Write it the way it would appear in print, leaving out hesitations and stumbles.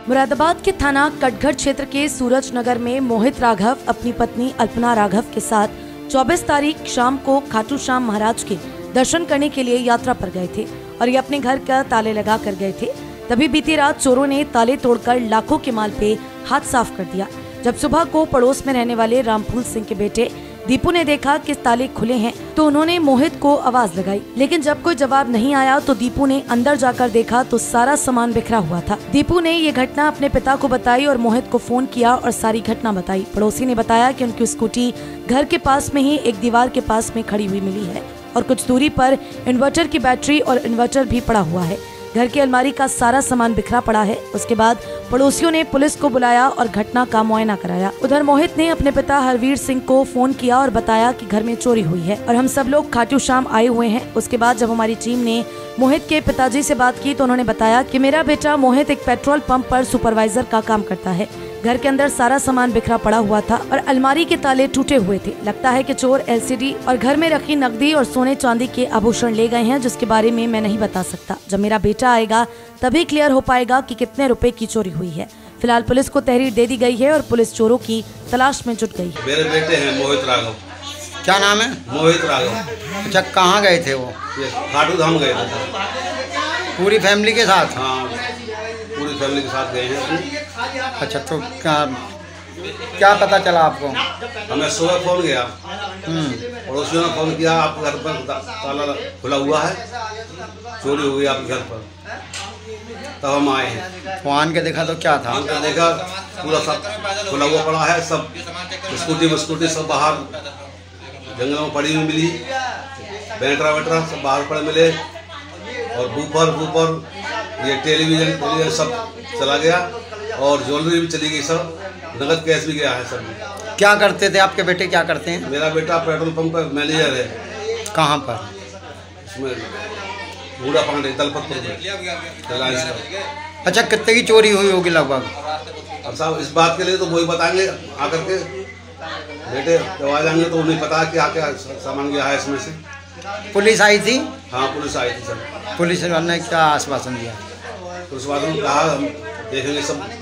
मुरादाबाद के थाना कटघर क्षेत्र के सूरज नगर में मोहित राघव अपनी पत्नी अल्पना राघव के साथ 24 तारीख शाम को खाटू श्याम महाराज के दर्शन करने के लिए यात्रा पर गए थे और ये अपने घर का ताले लगा कर गए थे। तभी बीती रात चोरों ने ताले तोड़कर लाखों के माल पे हाथ साफ कर दिया। जब सुबह को पड़ोस में रहने वाले रामफूल सिंह के बेटे दीपू ने देखा कि ताले खुले हैं तो उन्होंने मोहित को आवाज लगाई, लेकिन जब कोई जवाब नहीं आया तो दीपू ने अंदर जाकर देखा तो सारा सामान बिखरा हुआ था। दीपू ने ये घटना अपने पिता को बताई और मोहित को फोन किया और सारी घटना बताई। पड़ोसी ने बताया कि उनकी स्कूटी घर के पास में ही एक दीवार के पास में खड़ी हुई मिली है और कुछ दूरी पर इन्वर्टर की बैटरी और इन्वर्टर भी पड़ा हुआ है। घर की अलमारी का सारा सामान बिखरा पड़ा है। उसके बाद पड़ोसियों ने पुलिस को बुलाया और घटना का मुआयना कराया। उधर मोहित ने अपने पिता हरवीर सिंह को फोन किया और बताया कि घर में चोरी हुई है और हम सब लोग खाटू श्याम आए हुए हैं। उसके बाद जब हमारी टीम ने मोहित के पिताजी से बात की तो उन्होंने बताया कि मेरा बेटा मोहित एक पेट्रोल पंप पर सुपरवाइजर का काम करता है। घर के अंदर सारा सामान बिखरा पड़ा हुआ था और अलमारी के ताले टूटे हुए थे। लगता है कि चोर एलसीडी और घर में रखी नकदी और सोने चांदी के आभूषण ले गए हैं, जिसके बारे में मैं नहीं बता सकता। जब मेरा बेटा आएगा तभी क्लियर हो पाएगा कि कितने रुपए की चोरी हुई है। फिलहाल पुलिस को तहरीर दे दी गई है और पुलिस चोरों की तलाश में जुट गई है। मेरे बेटे हैं मोहित राघव। क्या नाम है? मोहित राघव। अच्छा, कहाँ गए थे वो? खाटू धाम गए थे। पूरी फैमिली के साथ? हाँ, पूरी फैमिली के साथ गए हैं। अच्छा, तो क्या पता चला आपको? हमें सुबह फोन गया, पड़ोसियों ने फोन किया, आपके घर पर ताला खुला हुआ है, चोरी हो गई आपके घर पर। तब हम आए हैं। फोन के देखा तो क्या था? हमने देखा पूरा सब खुला हुआ पड़ा है, सब स्कूटी सब बाहर जंगलों में पड़ी हुई मिली, बैटरा सब बाहर पड़े मिले और बूफर ये टेलीविजन सब चला गया और ज्वेलरी भी चली गई, सब नगद कैश भी गया है सब। क्या करते थे आपके बेटे? क्या करते हैं? मेरा बेटा पेट्रोल पंप का मैनेजर है। कहाँ पर? इसमें बूढ़ा पांडे दलपतपुर। अच्छा, कितने की चोरी हुई होगी लगभग? अब साहब इस बात के लिए तो वही बताएंगे आकर के, बेटे जब आ जाएंगे तो उन्हें पता है कि क्या सामान गया है इसमें से। पुलिस आई थी? हाँ, पुलिस आई थी सर। पुलिस वाले ने क्या आश्वासन दिया? पुलिस वालों ने कहा हम देखेंगे सब